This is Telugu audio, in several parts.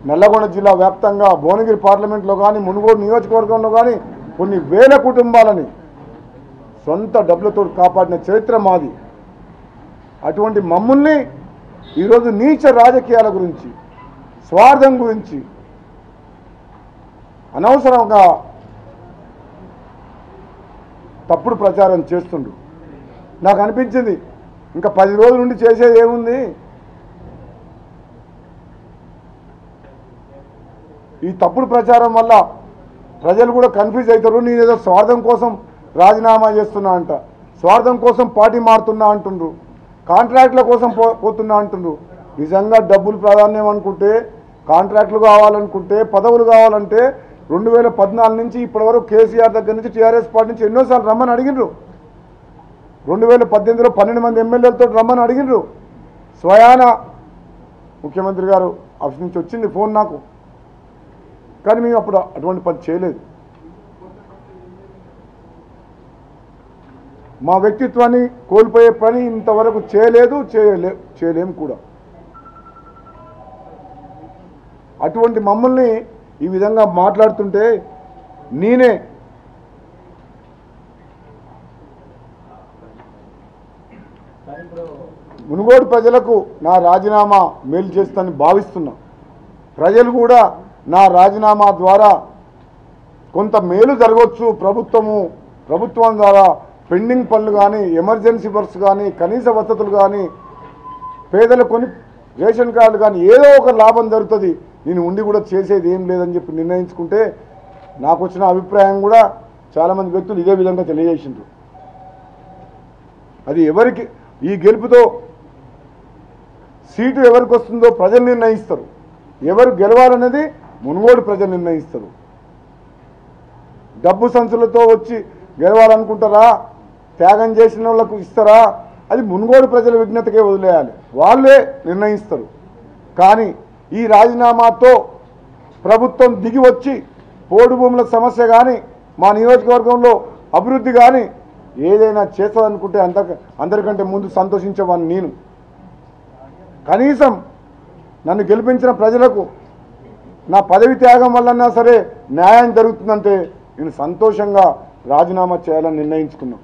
నల్లగొండ జిల్లా వ్యాప్తంగా భువనగిరి పార్లమెంట్లో కానీ మునుగోడు నియోజకవర్గంలో కానీ కొన్ని వేల కుటుంబాలని సొంత డబ్బులతో కాపాడిన చరిత్ర మాది. అటువంటి మమ్మల్ని ఈరోజు నీచ రాజకీయాల గురించి, స్వార్థం గురించి అనవసరంగా తప్పుడు ప్రచారం చేస్తుండు. నాకు అనిపించింది ఇంకా 10 రోజుల నుండి చేసేది ఏముంది, ఈ తప్పుడు ప్రచారం వల్ల ప్రజలు కూడా కన్ఫ్యూజ్ అవుతారు. నేను ఏదో స్వార్థం కోసం రాజీనామా చేస్తున్నా అంట, స్వార్థం కోసం పార్టీ మారుతున్నా అంటుండ్రు, కాంట్రాక్టుల కోసం పోతున్నా అంటుండ్రు. నిజంగా డబ్బులు ప్రాధాన్యం అనుకుంటే, కాంట్రాక్టులు కావాలనుకుంటే, పదవులు కావాలంటే 2014 నుంచి ఇప్పటివరకు కేసీఆర్ దగ్గర నుంచి టీఆర్ఎస్ పార్టీ నుంచి ఎన్నోసార్లు రమ్మని అడిగినరు. 2018లో 12 మంది ఎమ్మెల్యేలతో రమ్మని అడిగినరు. స్వయాన ముఖ్యమంత్రి గారు ఆఫీస్ నుంచి వచ్చింది ఫోన్ నాకు, కానీ మేము అప్పుడు అటువంటి పని చేయలేదు. మా వ్యక్తిత్వాన్ని కోల్పోయే పని ఇంతవరకు చేయలేదు, చేయలేము కూడా. అటువంటి మమ్మల్ని ఈ విధంగా మాట్లాడుతుంటే నేనే మునుగోడు ప్రజలకు నా రాజీనామా మేలు చేస్తానని భావిస్తున్నా. ప్రజలు కూడా నా రాజీనామా ద్వారా కొంత మేలు జరగవచ్చు, ప్రభుత్వం ద్వారా పెండింగ్ పనులు కానీ, ఎమర్జెన్సీ వర్క్స్ కానీ, కనీస వసతులు కానీ, పేదలకు కొని రేషన్ కార్డులు కానీ ఏదో ఒక లాభం జరుగుతుంది, నేను ఉండి కూడా చేసేది ఏం లేదని చెప్పి నిర్ణయించుకుంటే నాకు వచ్చిన అభిప్రాయం కూడా చాలామంది వ్యక్తులు ఇదే విధంగా తెలియజేసిండ్రు. అది ఎవరికి ఈ గెలుపుతో సీటు ఎవరికి వస్తుందో ప్రజలు నిర్ణయిస్తారు, ఎవరు గెలవాలనేది మునుగోడు ప్రజలు నిర్ణయిస్తారు. డబ్బు సంచులతో వచ్చి గెలవాలనుకుంటారా, త్యాగం చేసిన వాళ్ళకు ఇస్తారా, అది మునుగోడు ప్రజల విజ్ఞతకే వదిలేయాలి, వాళ్ళే నిర్ణయిస్తారు. కానీ ఈ రాజీనామాతో ప్రభుత్వం దిగి వచ్చి పోడు భూముల సమస్య కానీ, మా నియోజకవర్గంలో అభివృద్ధి కానీ ఏదైనా చేస్తారనుకుంటే అందరికంటే ముందు సంతోషించేవాడిని నేను. కనీసం నన్ను గెలిపించిన ప్రజలకు నా పదవి త్యాగం వల్లన్నా సరే న్యాయం జరుగుతుందంటే నేను సంతోషంగా రాజీనామా చేయాలని నిర్ణయించుకున్నాను.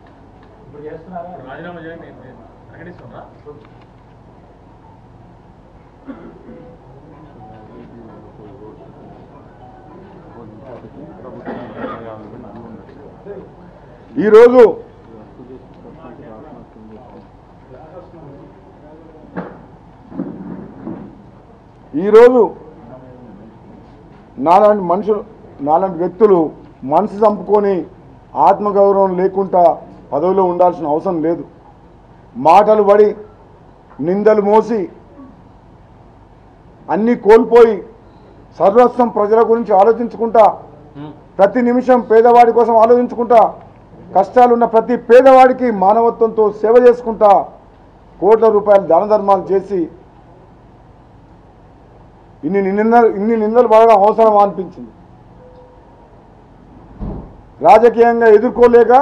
ఈరోజు నాలాంటి వ్యక్తులు మనసు చంపుకొని ఆత్మగౌరవం లేకుండా పదవిలో ఉండాల్సిన అవసరం లేదు. మాటలు పడి నిందలు మోసి అన్నీ కోల్పోయి సర్వస్వం ప్రజల గురించి ఆలోచించుకుంటా, ప్రతి నిమిషం పేదవాడి కోసం ఆలోచించుకుంటా, కష్టాలున్న ప్రతి పేదవాడికి మానవత్వంతో సేవ చేసుకుంటా, కోట్ల రూపాయల దాన ధర్మాలు చేసి ఇన్ని నిందలు బాగా అవసరం అనిపించింది. రాజకీయంగా ఎదుర్కోలేక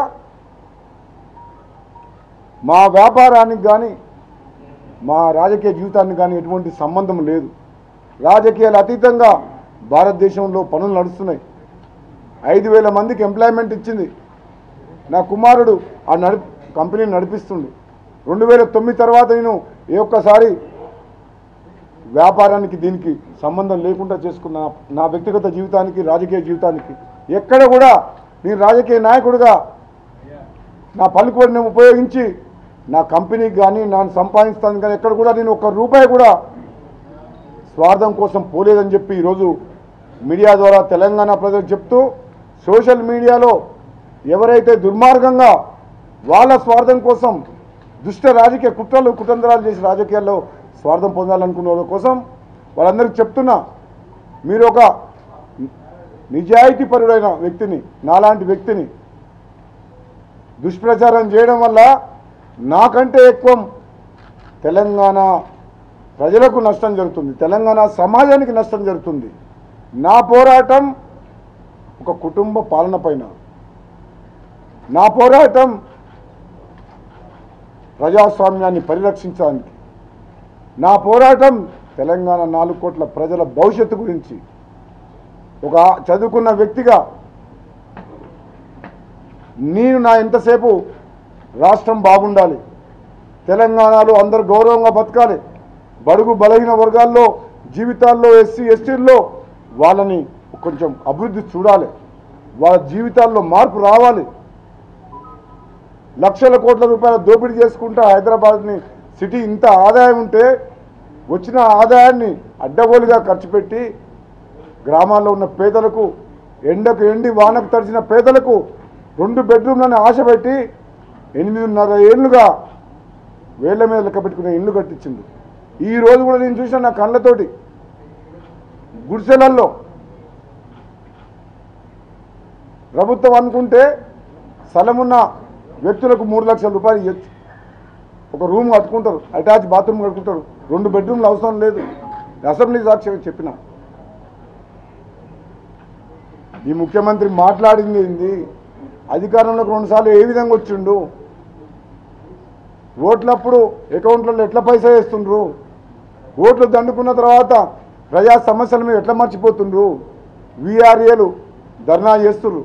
మా వ్యాపారానికి కానీ మా రాజకీయ జీవితానికి కానీ ఎటువంటి సంబంధం లేదు. రాజకీయాలు అతీతంగా భారతదేశంలో పనులు నడుస్తున్నాయి. 5,000 మందికి ఎంప్లాయ్మెంట్ ఇచ్చింది. నా కుమారుడు ఆ కంపెనీని నడిపిస్తుండు. 2009 తర్వాత నేను ఏ ఒక్కసారి వ్యాపారానికి దీనికి సంబంధం లేకుండా చేసుకున్న నా వ్యక్తిగత జీవితానికి, రాజకీయ జీవితానికి ఎక్కడ కూడా నేను రాజకీయ నాయకుడిగా నా పలుకుబడిని ఉపయోగించి నా కంపెనీకి కానీ నన్ను సంపాదిస్తాను కానీ ఎక్కడ కూడా నేను ఒక్క రూపాయి కూడా స్వార్థం కోసం పోలేదని చెప్పి ఈరోజు మీడియా ద్వారా తెలంగాణ ప్రజలకు చెప్తూ, సోషల్ మీడియాలో ఎవరైతే దుర్మార్గంగా వాళ్ళ స్వార్థం కోసం దుష్ట రాజకీయ కుతంత్రాలు చేసి రాజకీయాల్లో స్వార్థం పొందాలనుకున్న వాళ్ళ కోసం వాళ్ళందరికీ చెప్తున్నా, మీరు ఒక నిజాయితీపరుడైన వ్యక్తిని, నాలాంటి వ్యక్తిని దుష్ప్రచారం చేయడం వల్ల నాకంటే ఎక్కువ తెలంగాణ ప్రజలకు నష్టం జరుగుతుంది, తెలంగాణ సమాజానికి నష్టం జరుగుతుంది. నా పోరాటం ఒక కుటుంబ పాలన పైన, నా పోరాటం ప్రజాస్వామ్యాన్ని పరిరక్షించడానికి, నా పోరాటం తెలంగాణ 4 కోట్ల ప్రజల భవిష్యత్తు గురించి ఒక చదువుకున్న వ్యక్తిగా నేను నా ఎంతసేపు రాష్ట్రం బాగుండాలి, తెలంగాణలో అందరూ గౌరవంగా బతకాలి, బడుగు బలహీన వర్గాల్లో జీవితాల్లో ఎస్సీ ఎస్టీల్లో వాళ్ళని కొంచెం అభివృద్ధి చూడాలి, వాళ్ళ జీవితాల్లో మార్పు రావాలి. లక్షల కోట్ల రూపాయల దోపిడీ చేసుకుంటా హైదరాబాద్ని సిటీ ఇంత ఆదాయం ఉంటే వచ్చిన ఆదాయాన్ని అడ్డగోలుగా ఖర్చు పెట్టి గ్రామాల్లో ఉన్న పేదలకు ఎండకు ఎండి వానకు తడిచిన పేదలకు 2 బెడ్రూమ్లను ఆశ పెట్టి 8.5 ఏళ్ళుగా వేళ్ల మీద లెక్క పెట్టుకునే ఇల్లు కట్టించింది. ఈ రోజు కూడా నేను చూసిన నా కళ్ళతోటి గుడిసెలల్లో ప్రభుత్వం అనుకుంటే స్థలమున్న వ్యక్తులకు 3 లక్షల రూపాయలు ఇవ్వచ్చు. ఒక రూమ్ కట్టుకుంటారు, అటాచ్ బాత్రూమ్ కట్టుకుంటారు, 2 బెడ్రూమ్లు అవసరం లేదు. అసెంబ్లీ సాక్షిగా చెప్పిన ఈ ముఖ్యమంత్రి మాట్లాడింది ఏంది, అధికారంలోకి 2 సార్లు ఏ విధంగా వచ్చిండు, ఓట్లప్పుడు అకౌంట్లలో ఎట్లా పైసా వేస్తుండ్రు, ఓట్లు దండుకున్న తర్వాత ప్రజా సమస్యల మీద ఎట్లా మర్చిపోతుండ్రు, వీఆర్ఏలు ధర్నా చేస్తున్నారు,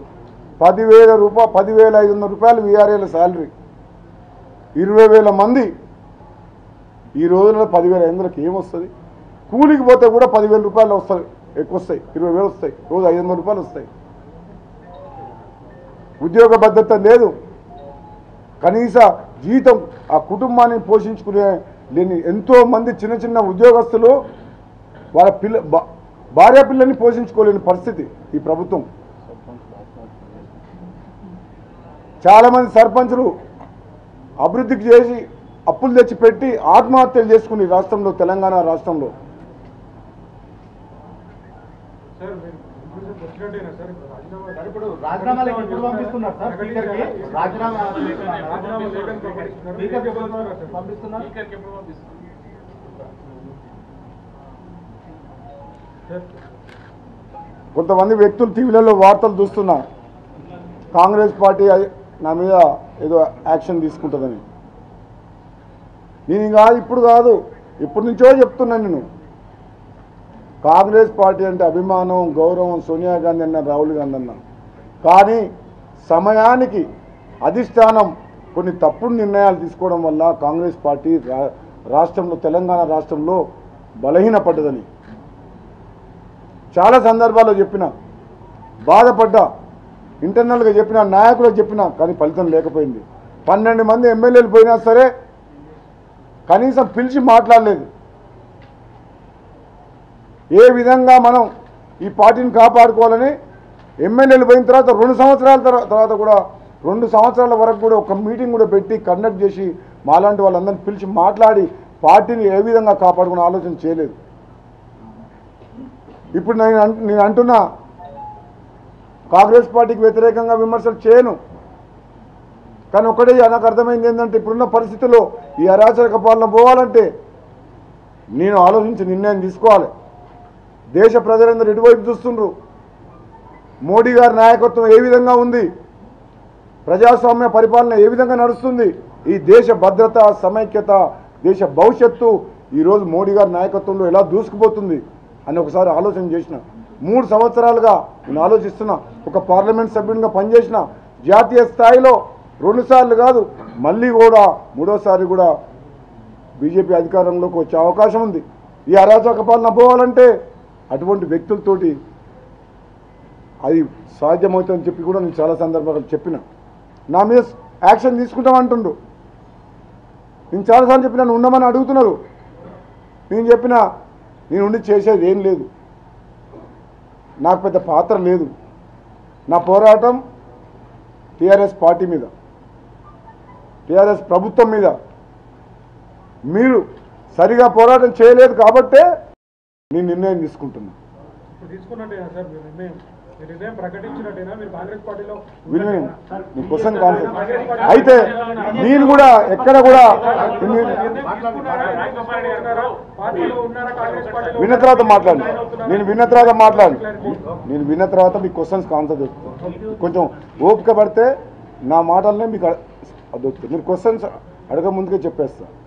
10,500 రూపాయలు వీఆర్ఏల శాలరీ, 20,000 మంది. ఈ రోజుల్లో 10,500కి ఏమొస్తుంది? కూలికి పోతే కూడా 10,000 రూపాయలు వస్తాయి, ఎక్కువ వస్తాయి, 20,000 వస్తాయి, రోజు 500 రూపాయలు వస్తాయి. ఉద్యోగ భద్రత లేదు, కనీస జీతం ఆ కుటుంబాన్ని పోషించుకునే లేని ఎంతోమంది చిన్న చిన్న ఉద్యోగస్తులు వాళ్ళ భార్య పిల్లల్ని పోషించుకోలేని పరిస్థితి ఈ ప్రభుత్వం. చాలామంది సర్పంచులు అభివృద్ధికి చేసి అప్పులు తెచ్చి పెట్టి ఆత్మహత్యలు చేసుకుని రాష్ట్రంలో, తెలంగాణ రాష్ట్రంలో. కొంతమంది వ్యక్తులు టీవీలలో వార్తలు చూస్తున్నా కాంగ్రెస్ పార్టీ నా మీద ఏదో యాక్షన్ తీసుకుంటుందని. నేను కాదు, ఇప్పుడు కాదు, ఇప్పటి నుంచో చెప్తున్నాను. నేను కాంగ్రెస్ పార్టీ అంటే అభిమానం, గౌరవం, సోనియా గాంధీ అన్న, రాహుల్ గాంధీ అన్న. కానీ సమయానికి అధిష్టానం కొన్ని తప్పుడు నిర్ణయాలు తీసుకోవడం వల్ల కాంగ్రెస్ పార్టీ రాష్ట్రంలో, తెలంగాణ రాష్ట్రంలో బలహీనపడ్డదని చాలా సందర్భాల్లో చెప్పిన, బాధపడ్డా, ఇంటర్నల్గా చెప్పిన, నాయకులకు చెప్పిన, కానీ ఫలితం లేకపోయింది. 12 మంది ఎమ్మెల్యేలు పోయినా సరే కనీసం పిలిచి మాట్లాడలేదు. ఏ విధంగా మనం ఈ పార్టీని కాపాడుకోవాలని ఎమ్మెల్యేలు పోయిన తర్వాత 2 సంవత్సరాల తర్వాత కూడా 2 సంవత్సరాల వరకు కూడా ఒక మీటింగ్ కూడా పెట్టి కండక్ట్ చేసి మాలాంటి వాళ్ళందరినీ పిలిచి మాట్లాడి పార్టీని ఏ విధంగా కాపాడుకునే ఆలోచన చేయలేదు. ఇప్పుడు నేను అంటున్నా, కాంగ్రెస్ పార్టీకి వ్యతిరేకంగా విమర్శలు చేయను, కానీ ఒకటే నాకు అర్థమైంది ఏంటంటే ఇప్పుడున్న పరిస్థితుల్లో ఈ అరాచక పాలన పోవాలంటే నేను ఆలోచించి నిర్ణయం తీసుకోవాలి. దేశ ప్రజలందరూ ఎటువైపు చూస్తుండ్రు, మోడీ గారి నాయకత్వం ఏ విధంగా ఉంది, ప్రజాస్వామ్య పరిపాలన ఏ విధంగా నడుస్తుంది, ఈ దేశ భద్రత, సమైక్యత, దేశ భవిష్యత్తు ఈరోజు మోడీ గారి నాయకత్వంలో ఎలా దూసుకుపోతుంది అని ఒకసారి ఆలోచన చేసిన. 3 సంవత్సరాలుగా నేను ఆలోచిస్తున్నా. ఒక పార్లమెంట్ సభ్యునిగా పనిచేసిన, జాతీయ స్థాయిలో 2 సార్లు కాదు, మళ్ళీ కూడా 3వసారి కూడా బీజేపీ అధికారంలోకి వచ్చే అవకాశం ఉంది. ఈ అరాచక పాలన పోవాలంటే అటువంటి వ్యక్తులతోటి అది సాధ్యమవుతుందని చెప్పి కూడా నేను చాలా సందర్భాలు చెప్పిన. నా మీద యాక్షన్ తీసుకుంటామంటుండు. నేను చాలాసార్లు చెప్పిన, ఉండమని అడుగుతున్నారు. నేను చెప్పిన, నేను ఉండి చేసేది ఏం లేదు, నాకు పెద్ద పాత్ర లేదు. నా పోరాటం టీఆర్ఎస్ పార్టీ మీద, టీఆర్ఎస్ ప్రభుత్వం మీద. మీరు సరిగా పోరాటం చేయలేదు కాబట్టే నేను నిర్ణయం తీసుకుంటున్నా. క్వశ్చన్ కాన్సెప్ట్ అయితే నేను కూడా ఎక్కడ కూడా విన్న తర్వాత మీకు క్వశ్చన్స్ ఆన్సర్ చెప్తాను. కొంచెం ఓపిక పడితే నా మాటలనే మీకు అదొచ్చు. మీరు క్వశ్చన్స్ అడగ ముందుకే చెప్పేస్తా.